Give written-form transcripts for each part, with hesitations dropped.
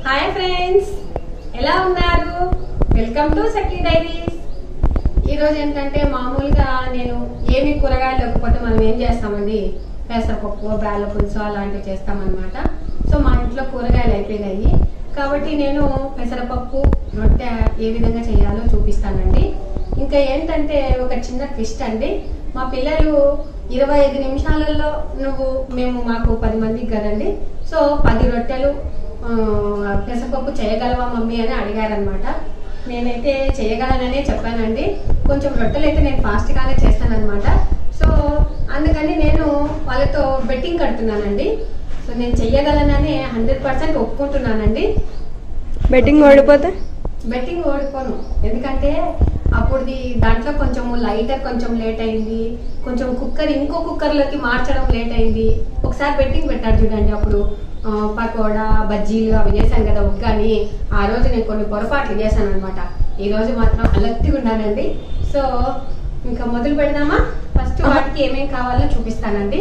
Hi friends, ఎలా ఉన్నారు? Welcome to Sakhi diaries. ఈరోజు ఏంటంటే మామూలుగా నేను ఏమి కూరగాయలు లేకపోతే మనం ఏం చేస్తామండి, పెసరపప్పు, బేళ్ళ పులుసు అలాంటివి చేస్తామన్నమాట. సో మా ఇంట్లో కూరగాయలు అయిపోయినాయి కాబట్టి నేను పెసరపప్పు రొట్టె ఏ విధంగా చేయాలో చూపిస్తానండి. ఇంకా ఏంటంటే ఒక చిన్న ట్విస్ట్ అండి, మా పిల్లలు 25 నిమిషాలలో మాకు 10 మందికి కదండి, సో 10 రొట్టెలు పెసరపప్పు చేయగలవా మమ్మీ అని అడిగారనమాట. నేనైతే చేయగలననే చెప్పానండి. కొంచెం రొట్టెలు అయితే నేను ఫాస్ట్గానే చేస్తానన్నమాట. సో అందుకని నేను వాళ్ళతో బెట్టింగ్ కడుతున్నానండి. సో నేను చెయ్యగలనని 100% ఒప్పుకుంటున్నానండి. బెట్టింగ్ ఓడిపోతే? బెట్టింగ్ ఓడిపోను, ఎందుకంటే అప్పుడు దాంట్లో కొంచెం లైటర్ కొంచెం లేట్ అయింది, కొంచెం కుక్కర్ ఇంకో కుక్కర్లోకి మార్చడం లేట్ అయింది. ఒకసారి బెట్టింగ్ పెట్టారు చూడండి, అప్పుడు పకోడా బజ్జీలు అవి చేశాను కదా ఉగ్గాని, ఆ రోజు నేను కొన్ని పొరపాట్లు చేశాను అనమాట. ఈ రోజు మాత్రం అలర్ట్గా ఉన్నానండి. సో ఇంకా మొదలు పెడదామా? ఫస్ట్ వాటికి ఏమేమి కావాలో చూపిస్తానండి.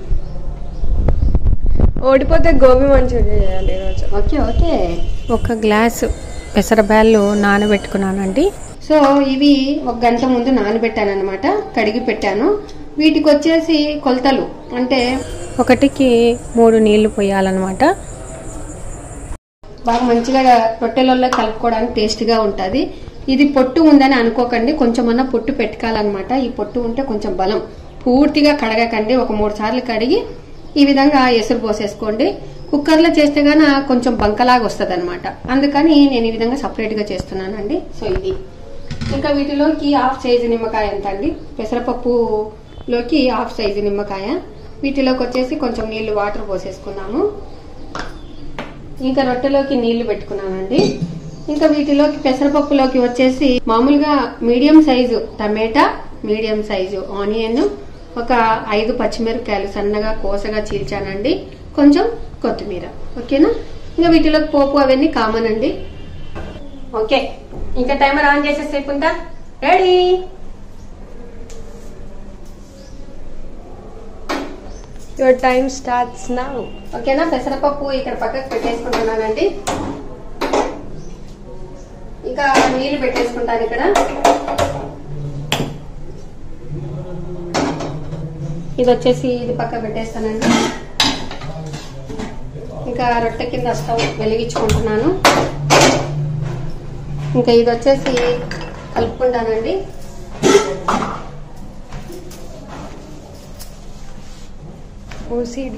ఓడిపోతే గోబీ మంచూరియా చేయాలి ఈరోజు. Okay okay. 1 గ్లాసు పెసరబ్యాళ్ళు నానబెట్టుకున్నానండి. సో ఇవి 1 గంట ముందు నానబెట్టాను అనమాట, కడిగి పెట్టాను. వీటికి వచ్చేసి కొలతలు అంటే 1కి 3 నీళ్లు పోయాలన్నమాట. బాగా మంచిగా రొట్టెలలో కలుపుకోవడానికి టేస్ట్గా ఉంటుంది. ఇది పొట్టు ఉందని అనుకోకండి, కొంచెమన్నా పొట్టు పెట్టుకోవాలన్నమాట. ఈ పొట్టు ఉంటే కొంచెం బలం. పూర్తిగా కడగకండి, ఒక 3 సార్లు కడిగి ఈ విధంగా ఎసురు పోసేసుకోండి. కుక్కర్లో చేస్తే గాన కొంచెం బంకలాగా వస్తుంది అనమాట, అందుకని నేను ఈ విధంగా సపరేట్గా చేస్తున్నానండి. సో ఇది ఇంకా వీటిలోకి 1/2 సైజు నిమ్మకాయ ఎంత అండి, పెసరపప్పులోకి 1/2 సైజు నిమ్మకాయ. వీటిలోకి వచ్చేసి కొంచెం నీళ్లు వాటర్ పోసేసుకున్నాము. ఇంకా రొట్టెలోకి నీళ్లు పెట్టుకున్నానండి. ఇంకా వీటిలోకి పెసరపప్పులోకి వచ్చేసి మామూలుగా మీడియం సైజు టమాటా, మీడియం సైజు ఆనియన్, ఒక 5 పచ్చిమిరపకాయలు సన్నగా కోసగా చీల్చానండి, కొంచెం కొత్తిమీర. ఓకేనా? ఇంకా వీటిలోకి పోపు అవన్నీ కామన్ అండి. ఓకే, ఇంకా టైమర్ ఆన్ చేసేసేపు ఉంటా. Ready? Your time starts now. ఓకేనా? పెసరపప్పు ఇక్కడ పక్కకు పెట్టేసుకుంటున్నానండి. ఇంకా నీళ్లు పెట్టేసుకుంటాను ఇక్కడ. ఇది వచ్చేసి ఇది పక్క పెట్టేస్తానండి. ఇంకా రొట్టె కింద స్టవ్ వెలిగించుకుంటున్నాను. ఇంకా ఇది వచ్చేసి కలుపుకుంటానండి. ఓసిడి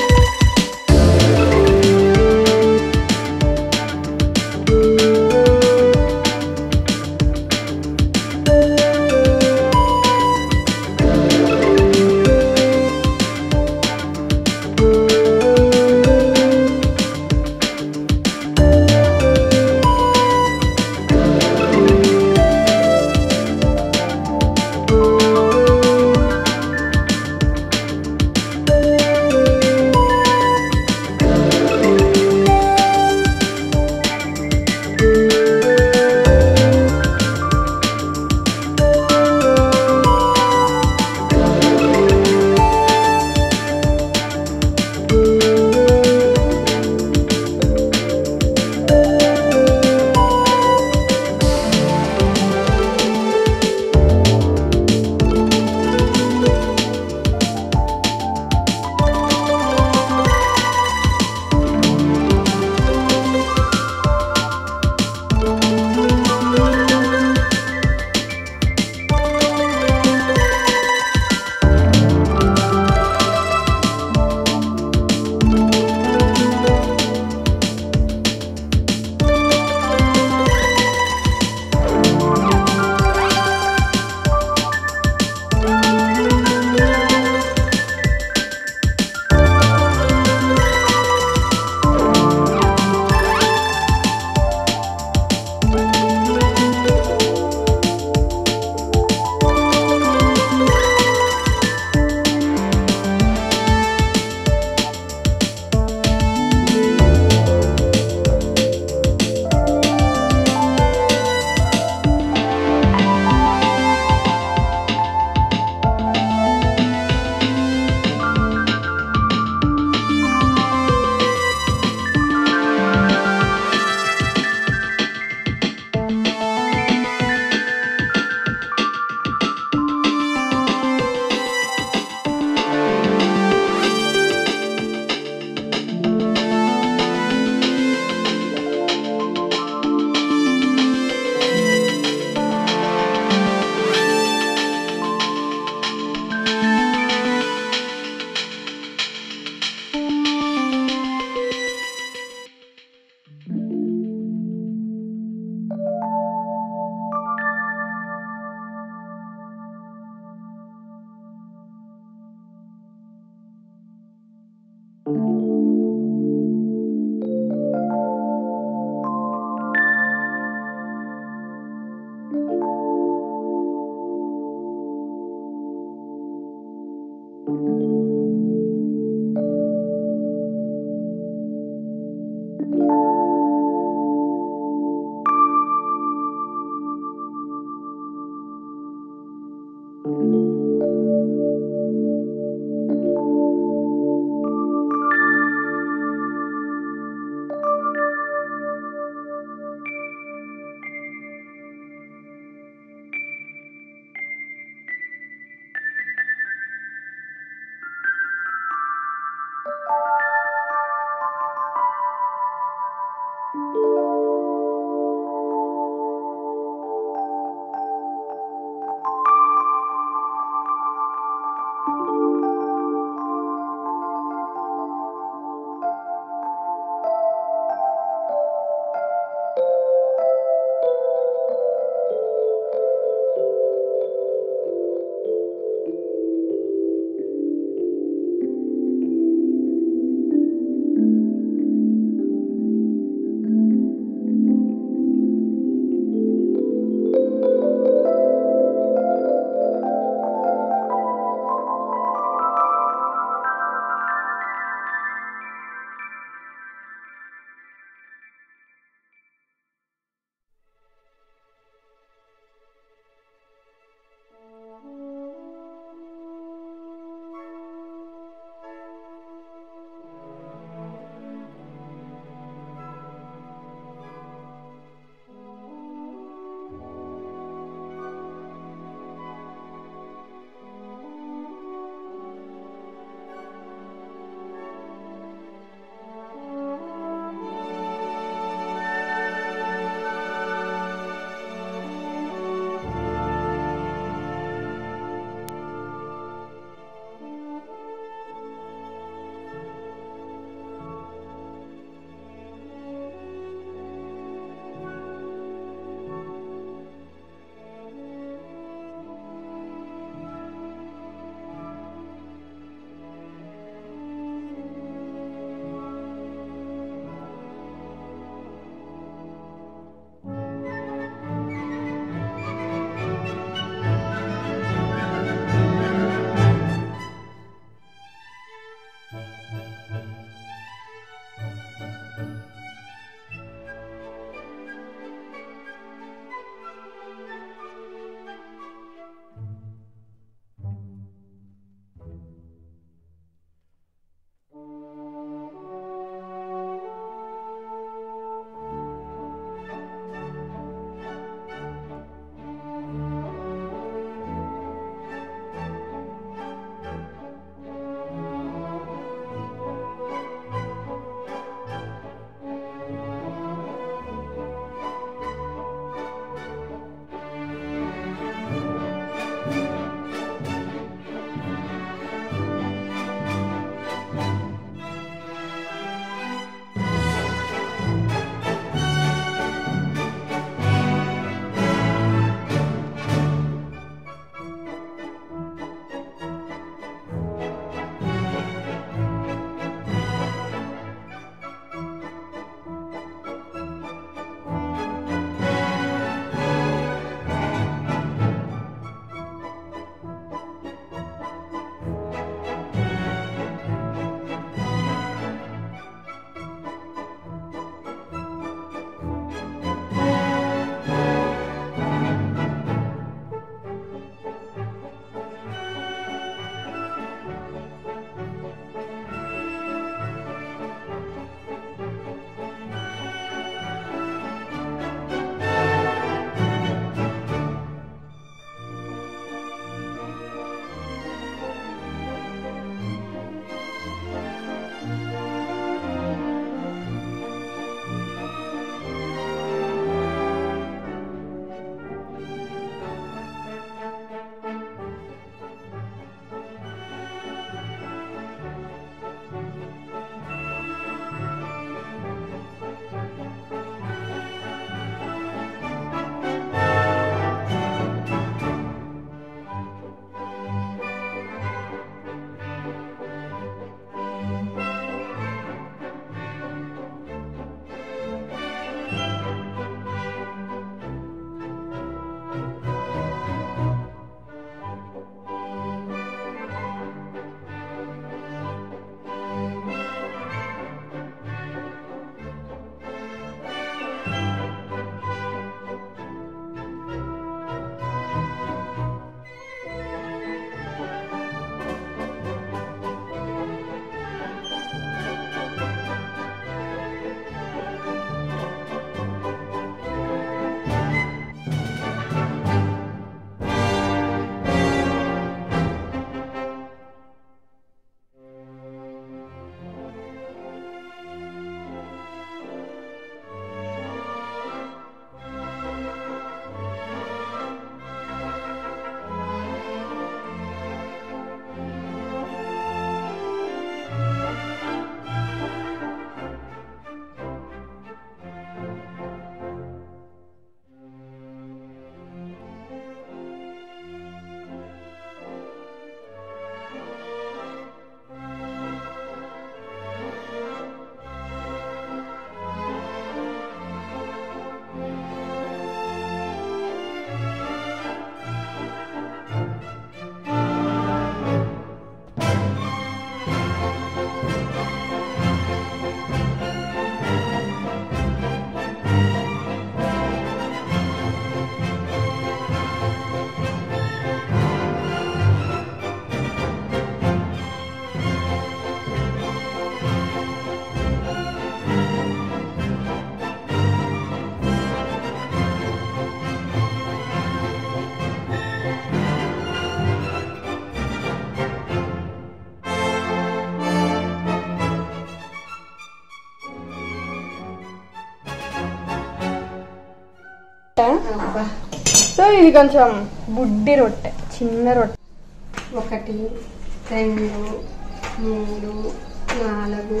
సో ఇది కొంచెం బుడ్డి రొట్టె, చిన్న రొట్టె. 1 2 3 4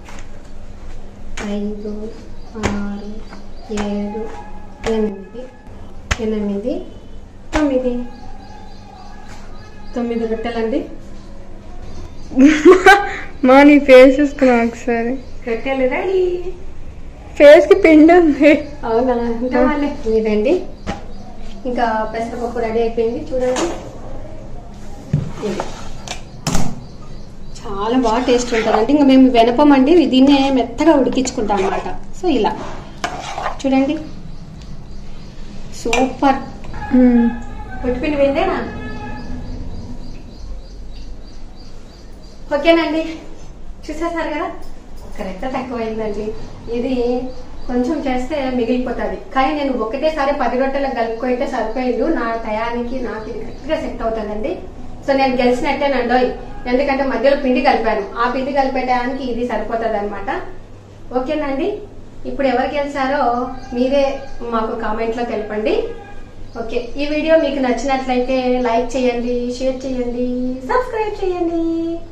5 6 7 8 9 రొట్టెలండి. మా నీ ఫేస్ చూసుకున్నా ఒకసారి. రొట్టెలు రెడీ. ఫేస్ కి పిండి ఉంది. అవునా? ఇంకా వాళ్ళే ఇదండి. ఇంకా పెసరపప్పు రెడీ అయిపోయింది చూడండి. ఇది చాలా బాగా టేస్ట్ ఉంటుందండి. ఇంకా మేము వెనపమండి, దీన్నే మెత్తగా ఉడికించుకుంటాం అన్నమాట. సో ఇలా చూడండి, సూపర్. పుట్టిపిండి పోయిందేనా? ఓకేనండి, చూసేసారు కదా. ఒక రెట్ట తక్కువైందండి. ఇది కొంచెం చేస్తే మిగిలిపోతుంది, కానీ నేను ఒకటేసారి 10 రొట్టెలకు కలుపుకుంటే సరిపోయింది. నా టయానికి నాకు ఇది కరెక్ట్గా సెట్ అవుతుందండి. సో నేను గెలిచినట్టేనండోయ్, ఎందుకంటే మధ్యలో పిండి కలిపాను. ఆ పిండి కలిపే టయానికి ఇది సరిపోతుంది అనమాట. ఓకేనండి, ఇప్పుడు ఎవరు గెలిచారో మీరే మాకు కామెంట్లో తెలపండి. ఓకే, ఈ వీడియో మీకు నచ్చినట్లయితే లైక్ చేయండి, షేర్ చేయండి, సబ్స్క్రైబ్ చేయండి.